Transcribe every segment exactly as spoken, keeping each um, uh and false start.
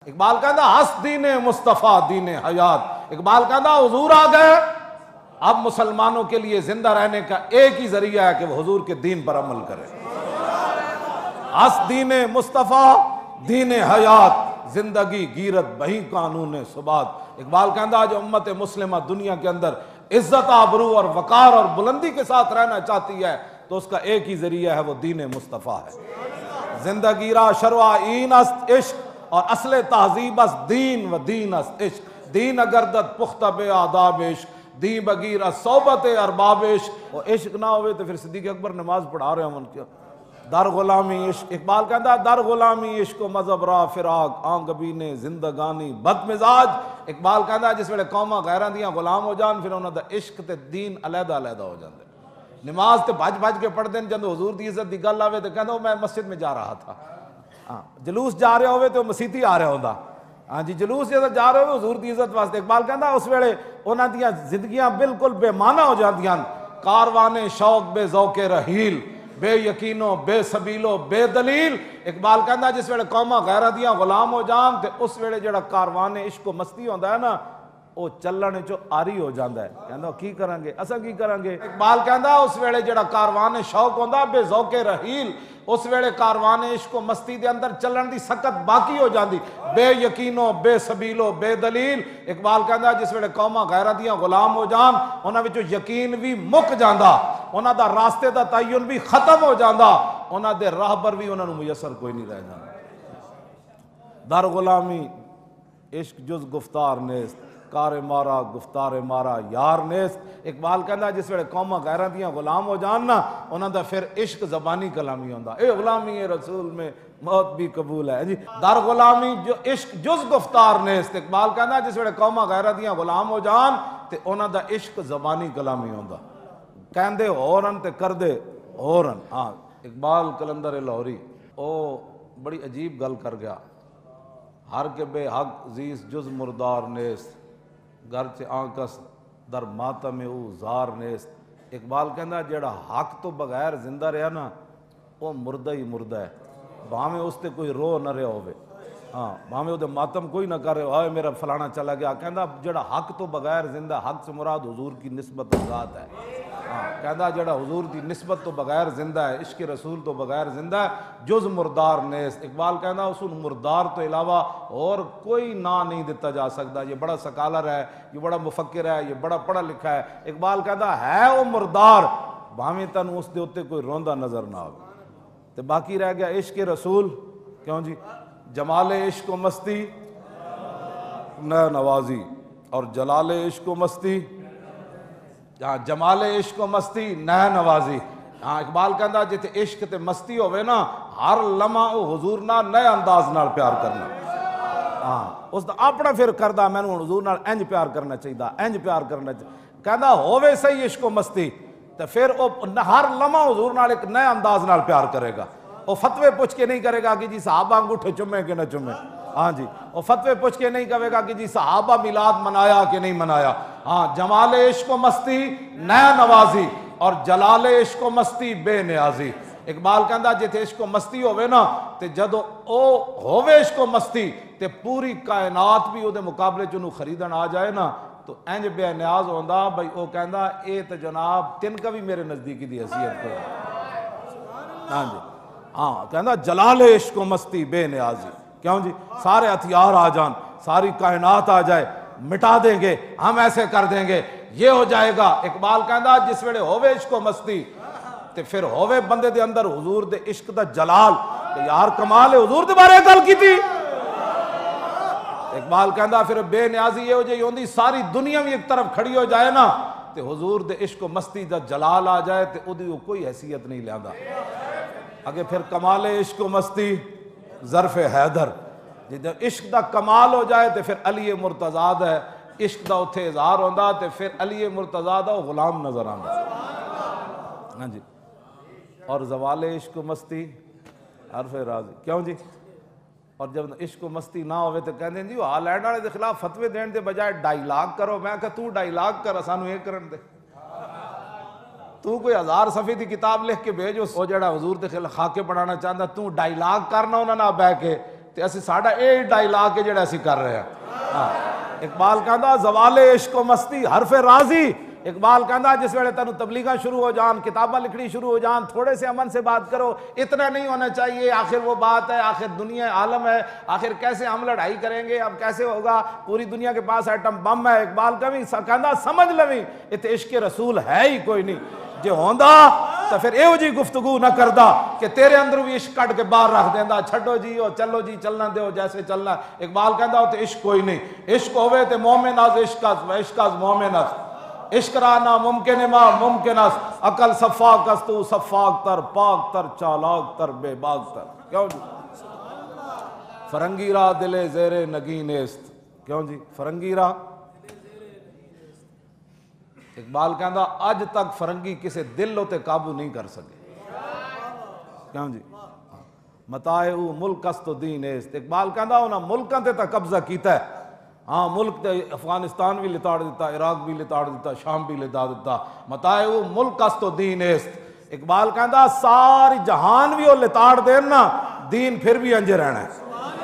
اقبال کہتا ہس دین مصطفیٰ دین حیات، اقبال کہتا حضور آ گئے، اب مسلمانوں کے لیے زندہ رہنے کا ایک ہی ذریعہ ہے کہ وہ حضور کے دین پر عمل کرے۔ ہس دین مصطفیٰ دین حیات، زندگی گیرت بہی قانون ثبات۔ اقبال کہتا جو امت مسلمہ دنیا کے اندر عزت آبرو اور وقار اور بلندی کے ساتھ رہنا چاہتی ہے تو اس کا ایک ہی ذریعہ ہے، وہ دین مصطفیٰ ہے۔ زندگی را شروع این است عشق اور اصل تہذیب است دین و دین است عشق، دین اگردد پختہ بے آداب عشق، دین بگیر از صحبت ارباب عشق۔ اور عشق نہ ہوئے تو پھر صدیق اکبر نماز پڑھا رہے ہیں ان کے در غلامی عشق۔ اقبال کہتا ہے در غلامی عشق و مذہب را فراق آنگبین زندگانی بد مزاج۔ اقبال کہتا ہے جس ویلے قوماں غیراں دیاں غلام ہو جان پھر انہاں دا عشق تے دین علیحدہ علیحدہ ہو جاندے۔ نماز تے بھج بھج کے پڑھ دیں، جب حضور دی عزت دی گل آوے تے کہندا میں مسجد میں جا رہا تھا، ہاں جلوس جا رہے ہوئے تو مسیتی آ رہا ہوندا، ہاں جی جلوس جدوں جا رہے ہوئے حضور دی عزت واسطے۔ اقبال کہندا اس ویلے انہاں دیاں زندگیاں بالکل بے معنی ہو جاندیاں، کاروانے شوق بے ذوق رحیل، بے یقینو بے سبیلو بے دلیل۔ اقبال کہندا جس ویلے قوماں غیراں دیاں غلام ہو جان تے اس ویلے جڑا کاروان عشق و مستی ہوندا ہے نا وہ چلن چو آری ہو جاندا ہے، کہندا کی کریں گے اساں کی کریں گے۔ اقبال کہندا اس ویلے جڑا کاروان شوق ہوندا بے ذوق رحیل، اس ویلے کاروان عشق و مستی دے اندر چلن دی سکت باقی ہو جاندی، بے یقینو بے سبیلو بے دلیل۔ اقبال کہندا جس ویلے قوماں غیراں دیاں غلام ہو جان انہاں وچوں یقین بھی مک جاندا، انہاں دا راستے دا تعین بھی ختم ہو جاندا، انہاں دے راہبر بھی انہاں نوں میسر کوئی نہیں رہ جاندا۔ در غلامی عشق جز گفتار نیست، کار مارا گفتار مارا یار نیست۔ اقبال کہندا جس ویلے قوماں غیراں دیاں غلام ہو جان نا انہاں دا پھر عشق زبانی کلامی ہوندا، اے غلامی اے رسول میں موت بھی قبول ہے جی۔ در غلامی جو عشق جز گفتار نیست، اقبال کہندا جس ویلے قوماں غیراں دیاں غلام ہو جان تے انہاں دا عشق زبانی کلامی ہوندا، کہندے ہورن تے کردے ہورن۔ ہاں اقبال کلندر لاہوری او بڑی عجیب گل کر گیا، ہر کے بے حق زیس جز مردار نیست، گرچہ آنکس در ماتم او زار نیست۔ اقبال کہندا جڑا حق تو بغیر زندہ رہا نا وہ مردہ ہی مردہ ہے، بھاویں اس تے کوئی رو نہ رہا ہوئے، ہاں بھاویں وہ ماتم کوئی نہ کر رہے ہائے میرا فلانا چلا گیا۔ کہندا جڑا حق تو بغیر زندہ، حق سے مراد حضور کی نسبت ذات ہے، ہاں کہندا جڑا حضور دی نسبت تو بغیر زندہ ہے، عشق رسول تو بغیر زندہ ہے، جز مردار نیست۔ اقبال کہندا اس مردار تو علاوہ اور کوئی نا نہیں دیتا جا سکتا، یہ بڑا سکالر ہے، یہ بڑا مفکر ہے، یہ بڑا پڑھا لکھا ہے۔ اقبال کہندا ہے وہ مردار بھاویں تن اس دے اوتے کوئی روندا نظر نہ آوے۔ تے باقی رہ گیا عشق رسول، کیوں جی جمال عشق و مستی نہ نوازی، اور جلال عشق و مستی ہاں جمال عشق و مستی نہ نوازی۔ ہاں اقبال کہندا جتے عشق تے مستی ہوئے نا ہر لمحہ او حضور نال نئے انداز نال پیار کرنا، ہاں اس دا اپنا پھر کردہ میں نے حضور نال انج پیار کرنا چاہیے، انج پیار کرنا چاہیے۔ کہندا ہووے صحیح عشق و مستی تو پھر او ہر لمحہ حضور نال ایک نئے انداز نال پیار کرے گا، وہ فتوے پوچھ کے نہیں کرے گا کہ جی صحابہ انگوٹھے چومے کہ نہ چومے، ہاں جی وہ فتوے پوچھ کے نہیں کہے گا کہ جی صحابہ میلاد منایا کہ نہیں منایا۔ ہاں جمال عشق و مستی نئے نوازی اور جلال عشق و مستی بے نیازی۔ اقبال کہندا جتے عشق و مستی ہوئے نا تے جدو او ہوئے عشق و مستی تے پوری کائنات بھی او دے مقابلے چنو خریدن آ جائے نا تو انج بے نیاز ہوندا بھائی او کہندا اے تے جناب تن کا بھی میرے نزدیکی دی حیثیت کو، ہاں جی ہاں کہندا جلال عشق و مستی بے نیازی، کیوں جی سارے ہتھیار آ جان، ساری کائنات آ جائے، مٹا دیں گے، ہم ایسے کر دیں گے، یہ ہو جائے گا۔ اقبال کہندا جس ویلے ہووے عشق و مستی تے پھر ہووے بندے دے اندر حضور دے عشق دا جلال، کہ یار کمال ہے حضور دے بارے گل کی تھی۔ اقبال کہندا پھر بے نیازی یہ ہو جائے ہوندی ساری دنیا بھی ایک طرف کھڑی ہو جائے نا تے حضور دے عشق و مستی دا جلال آ جائے تے اودی کوئی حیثیت نہیں لیندا۔ اگے پھر کمال عشق و مستی ظرف حیدر، جب عشق دا کمال ہو جائے تو پھر علی مرتضیٰ ہے، عشق دا اتھے اظہار ہوندا تے پھر علی مرتضیٰ دا غلام نظر آندا، ہاں جی اور زوال عشق و مستی حرف راضی، کیوں جی اور جب عشق و مستی نہ ہوئے تو کہندے جی ہالینڈ والے دے خلاف فتوے دین دے بجائے ڈائیلاگ کرو۔ میں کہا تو ڈائیلاگ کر سانو یہ کرن دے، تو کوئی ہزار صفحے دی کتاب لکھ کے بھیج، وہ جڑا حضور دے خلاف خاکے بنانا چاہتا تو ڈائیلاگ کرنا انہاں نہ بہ کے تے اسی ساڈا اے ڈائلاگ کے جڑا اسی کر رہے ہیں. ہاں اقبال کہندا زوال عشق و مستی حرف راضی. اقبال کہندا جس ویلے تینوں تبلیغاں شروع ہو جان، کتاباں لکھنی شروع ہو جان، تھوڑے سے امن سے بات کرو. اتنا نہیں ہونا چاہیے آخر وہ بات ہے، آخر دنیا عالم ہے، آخر کیسے ہم لڑائی کریں گے، اب کیسے ہوگا، پوری دنیا کے پاس ایٹم بم ہے. اقبال کا بھی کہندا سمجھ لویں ات عشق رسول ہے ہی کوئی نہیں. جے ہوندا تو پھر ایو جی گفتگو نہ کردا کہ تیرے اندر بھی عشق کٹ کے باہر رکھ دیندا. چھڈو جی او چلو جی چلنا دیو جیسے چلنا. اقبال کہندا تے عشق کوئی نہیں. عشق ہوئے تے مومن از عشق از و عشق از مومن از. عشق رانا ممکن ما ممکن است. عقل صفاق است تو صفاق تر پاک تر چالاک تر بے باک تر. کیوں جی فرنگی را دل زیر نگین است. کیوں جی فرنگی را. اقبال کہندا اج تک فرنگی کسے دل تے قابو نہیں کر سکے. کیوں جی متاع او ملک است و دین است. اقبال کہندا انہاں ملکاں تے تا قبضہ کیتا ہے. ہاں ملک تے افغانستان بھی لتاڑ دیتا، عراق بھی لتاڑ دیتا، شام بھی لتا دیتا. متاع او ملک است و دین است. اقبال کہندا ساری جہان بھی وہ لتاڑ دین نا، دین پھر بھی انجے رہنا ہے.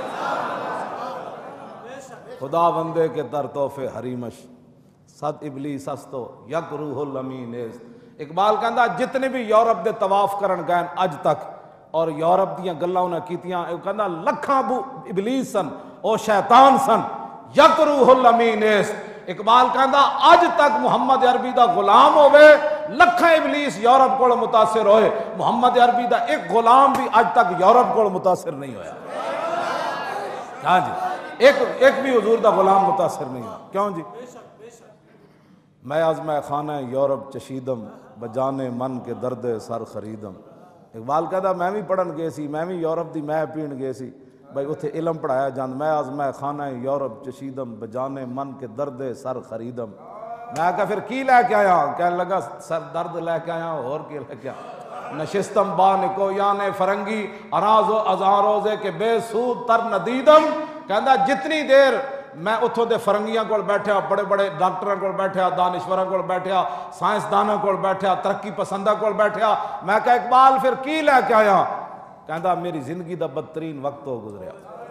خدا بندے کے در تحفے حریمش صد ابلیس استو یک روح الامین است. اقبال کہندا جتنے بھی یورپ دے طواف کرن گئے اج تک اور یورپ دیاں گلاں انہاں کیتیاں، او کہندا لکھاں بو ابلیس سن، او شیطان سن، یک روح الامین است. اقبال کہندا اج تک محمد عربی دا غلام ہوئے، لکھاں ابلیس یورپ کو متاثر ہوئے، محمد عربی دا ایک غلام بھی اج تک یورپ کو متاثر نہیں ہویا. ہاں جی ایک ایک بھی حضور دا غلام متاثر نہیں ہوا. کیوں جی میں از میں خانہ یورپ چشیدم بجانے من کے درد سر خریدم. اقبال کہتا میں بھی پڑھن گئے سی، میں بھی یورپ دی میں پین گئے سی بھائی اتھے علم پڑھایا جاند. میں از میں خانہ یورپ چشیدم بجانے من کے درد سر خریدم. میں کہا پھر کی لے کے آیا؟ کہنے لگا سر درد لے کے آیا اور کی لے کے آیا. نشستم با نکو یانے فرنگی اراز و ازاں روزے کے بے سود تر ندیدم. کہندا جتنی دیر میں اتھوں دے فرنگیاں کول بیٹھیا، بڑے بڑے ڈاکٹراں کول بیٹھیا، دانشوراں کول بیٹھیا، سائنسداناں کول بیٹھیا، ترقی پسنداں کول بیٹھیا. میں کہا اقبال پھر کی لے کے آیا؟ کہندا میری زندگی دا بدترین وقت ہو گزریا.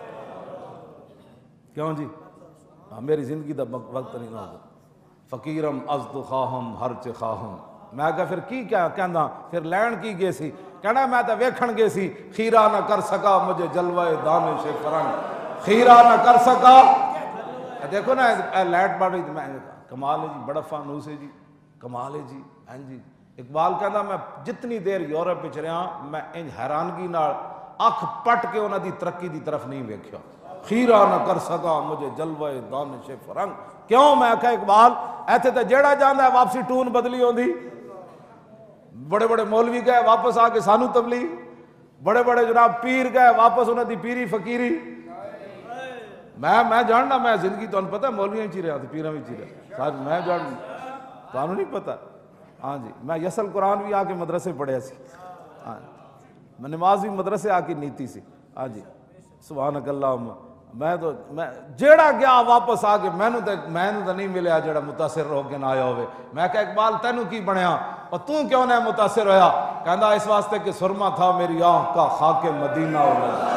کیوں جی میری زندگی دا وقت نہیں ہو. فقیرم از تو خواہم ہر چ خواہم. میں کہا پھر کی کیا؟ کہندا پھر لین کی گئے سی. کہنا میں تو ویکھن گئے سی، خیرہ نہ کر سکا مجھے جلوہ دانش فرنگ. خیرہ نہ کر سکا. دیکھو نا لائٹ بڑھ رہی، میں کمال ہے جی، بڑا فانوس ہے جی، کمال ہے جی. ہاں جی اقبال کہندا میں جتنی دیر یورپ وچ رہا میں ان حیرانگی نال اکھ پٹ کے انہاں دی ترقی دی طرف نہیں ویکھیا. خیرہ نہ کر سکا مجھے جلوہ دانش فرنگ. کیوں؟ میں کہا اقبال ایتھے تے جیڑا جاندا ہے واپسی ٹون بدلی ہوندی. بڑے بڑے مولوی گئے واپس آ کے سانو تبلیغ، بڑے بڑے جناب پیر گئے واپس انہاں دی پیری فقیری. میں میں جاننا میں زندگی تو پتہ ہے مولویاں چی رہا تھا، پیراں بھی چی رہا ساتھ میں جان تانوں نہیں پتہ. ہاں جی میں یسل قرآن بھی آ کے مدرسے پڑھیا سی. ہاں میں نماز بھی مدرسے آ کے نیتی سی. ہاں جی سبحانک اللہم. میں تو میں جیڑا گیا واپس آ کے مینوں تے مینوں تے نہیں ملیا جیڑا متاثر ہو کے نہ آیا ہوئے. میں کہا اقبال تینوں کی بنیا اور تو کیوں نہ متاثر ہویا؟ کہندا اس واسطے کہ سرما تھا میری آنکھ کا خاک مدینہ ہو.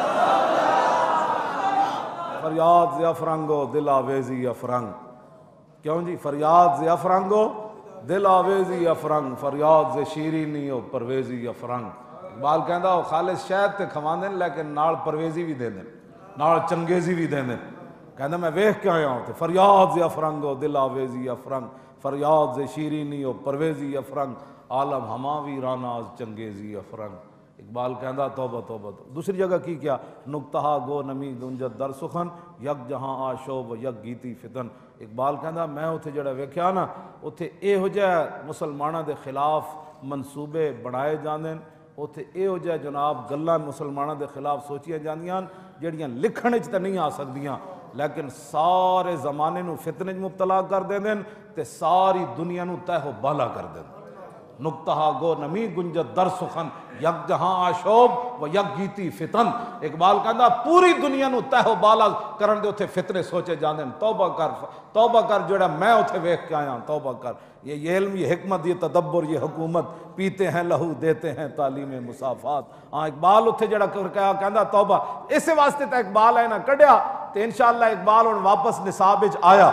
فریاد زی افرنگو دل آویزی افرنگ. کیوں جی فریاد زی افرنگو دل آویزی افرنگ، فریاد زی شیرینی و پرویزی افرنگ. اقبال کہندا وہ خالص شہد تے کھواندے لیکن نال پرویزی بھی دے دیں، نال چنگیزی بھی دے دیں. کہندا میں ویکھ کے آیا ہوں تے فریاد زی افرنگو دل آویزی افرنگ، فریاد زی شیرینی و پرویزی افرنگ، عالم ہما ویرانا از چنگیزی افرنگ. اقبال کہندا توبہ توبہ. دوسری جگہ کی کیا؟ نکتہا گو نمی گنجت در سخن، یک جہاں آشوب و یک گیتی فتن. اقبال کہندا میں اتھے جڑا ویکھیا نا اتھے اے ہو جائے مسلمانوں دے خلاف منصوبے بنائے جاندے، اتھے اے ہو جائے جناب گلاں مسلمانوں دے خلاف سوچیاں جاندیاں جڑیاں لکھن وچ تے نہیں آ سکدیاں لیکن سارے زمانے نو فتنے وچ مبتلا کر دیندے تے ساری دنیا نو تہہ و بالا کر دیندے. نکتہا گو نمی گنجت در سخن یک جہاں آشوب و یک گیتی فتن. اقبال کہندا پوری دنیا نو تہ و بالا کرن دے اتھے فتنے سوچے جاندے ہیں. توبہ کر توبہ کر جڑا میں اتھے ویکھ کے آیا توبہ کر. یہ یہ علم یہ حکمت یہ تدبر یہ حکومت پیتے ہیں لہو دیتے ہیں تعلیم مسافات. ہاں اقبال اتھے جڑا کہا کہندا توبہ اس واسطے تے اقبال ہے نا کڈیا تے انشاءاللہ اقبال ہن واپس نصاب وچ آیا.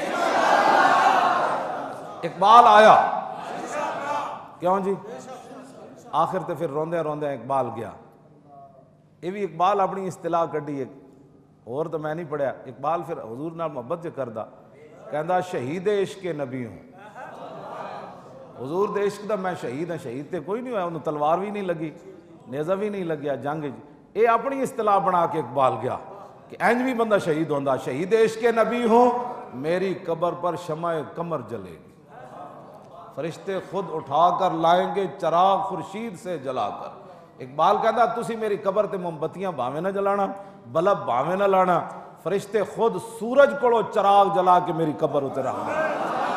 اقبال آیا کیوں جی آخر تے پھر روندے روندے اقبال گیا. یہ بھی اقبال اپنی اصطلاح کڈی ایک اور تو میں نہیں پڑھیا. اقبال پھر حضور نال محبت جو کردا کہندا شہید عشق نبی ہوں. حضور دے عشق دا میں شہید ہاں. شہید تے کوئی نہیں ہویا انہوں تلوار بھی نہیں لگی نیزہ بھی نہیں لگیا جنگ. یہ اپنی اصطلاح بنا کے اقبال گیا کہ اینج بھی بندہ شہید ہوندا. شہید عشق نبی ہوں میری قبر پر شمع قمر جلے گی. فرشتے خود اٹھا کر لائیں گے چراغ خورشید سے جلا کر. اقبال کہتا تسی میری قبر تے موم بتیاں بھاویں نہ جلانا بلب بھاویں نہ لانا فرشتے خود سورج کو چراغ جلا کے میری قبر اتر رہا ہے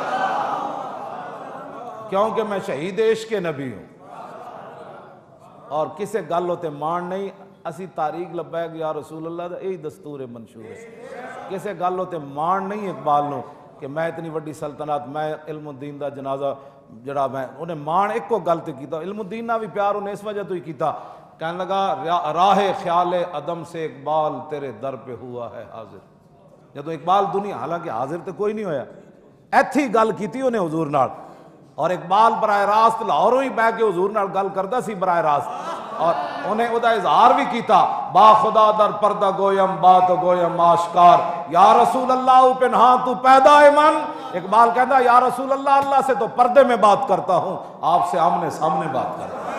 کیونکہ میں شہید عشق نبی ہوں. اور کسے گل ہوتے مان نہیں اسی تاریخ لبیک یا رسول اللہ دا یہی دستور منشور ہے. کسے گل ہوتے مان نہیں اقبال نو کہ میں اتنی وڈی سلطنت میں علم الدین دا جنازہ جڑا میں انہیں مان ایک کو گل تے کیتا. علم الدین نہ بھی پیار انہیں اس وجہ تو ہی کیتا کہنے لگا راہ خیال عدم سے اقبال تیرے در پہ ہوا ہے حاضر. جدو اقبال دنیا حالانکہ حاضر تے کوئی نہیں ہویا ایتھی گل کیتی انہیں حضور نال. اور اقبال براہ راست لاہوروں ہی بہ کے حضور نال گل کردا سی براہ راست اور انہیں ادا اظہار بھی کیتا با خدا در پردہ گویم بات گویم آشکار یا رسول اللہ پنہاں تو پیدا ہے من. اقبال کہتا یا رسول اللہ اللہ سے تو پردے میں بات کرتا ہوں آپ سے آمنے سامنے بات کرتا ہوں.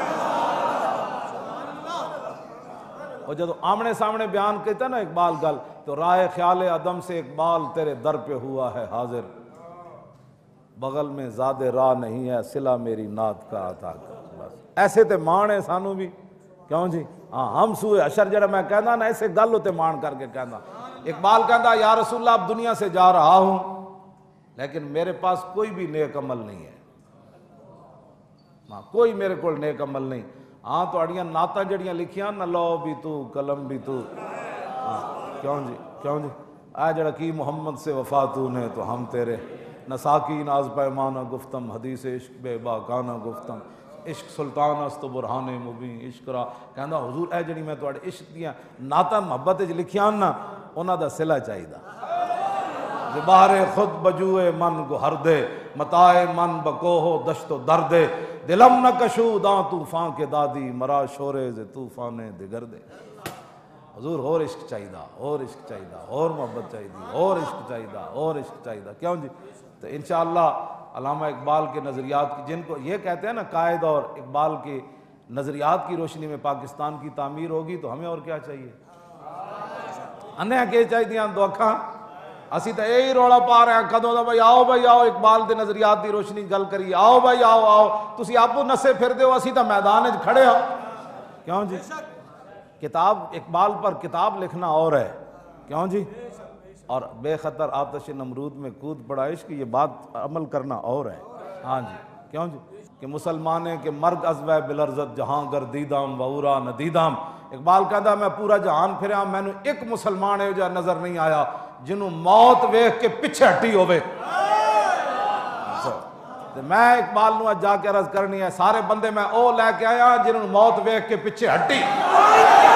اور جب آمنے سامنے بیان کہتا نا اقبال گل تو راہ خیال عدم سے اقبال تیرے در پہ ہوا ہے حاضر. بغل میں زاد راہ نہیں ہے صلہ میری نعت کا عطا کر. بس ایسے تے مان ہے سانو بھی کیوں جی. ہاں ہم سوئے اشر جڑا میں کہنا نا ایسے گل ہوتے مان کر کے کہنا. اقبال کہتا یا رسول اللہ اب دنیا سے جا رہا ہوں لیکن میرے پاس کوئی بھی نیک عمل نہیں ہے. ہاں کوئی میرے کو نیک عمل نہیں. ہاں تو اڑیاں نعتاں جڑیاں لکھیاں نہ لو بھی تو قلم بھی تو. ہاں کیوں جی کیوں جی آ جڑا کی محمد سے وفا تو نے تو ہم تیرے نہ ساکی ناز پیمانہ گفتم حدیث عشق بے باکانہ گفتم عشق سلطان است برہان مبین عشق را. کہندا حضور اے جڑی میں تواڈے عشق دیاں نعتاں محبت وچ لکھیاں نا انہاں دا صلہ چاہیدا. زبار خود بجوئے من گہر دے متاع من بکوہ دشت و درد دلم نہ کشوداں طوفان کے دادی مرا شورے ز طوفان دگر دے. حضور اور عشق چاہیدا اور عشق چاہیدا اور محبت چاہیدی اور عشق چاہیدا اور عشق چاہیدا کیوں جی. تو انشاءاللہ علامہ اقبال کے نظریات کی جن کو یہ کہتے ہیں نا قائد اور اقبال کے نظریات کی روشنی میں پاکستان کی تعمیر ہوگی تو ہمیں اور کیا چاہیے. انہیں کہ چاہیے دو اکھاں اسی تو یہی روڑا پا رہے ہیں کدوں دا بھائی آؤ بھائی آؤ اقبال دے نظریات دی روشنی گل کری آؤ بھائی آؤ آؤ تسی آپ نسے پھر دے ہو اسی تو میدان وچ کھڑے ہو کیوں جی. کتاب اقبال پر کتاب لکھنا اور ہے کیوں جی اور بے خطر آتش نمرود میں کود پڑا عشق یہ بات عمل کرنا اور ہے. ہاں جی کیوں جی کہ مسلمانے کے مرگ ازوہ بلرزت جہاں گردیدام وورا ندیدام. اقبال کہتا میں پورا جہان پھریا میں نے ایک مسلمان ہے جو نظر نہیں آیا جنہوں موت ویکھ کے پیچھے ہٹی ہوئے. میں اقبال نو جا کے عرض کرنی ہے سارے بندے میں او لے کے آیا جنہوں موت ویکھ کے پیچھے ہٹی.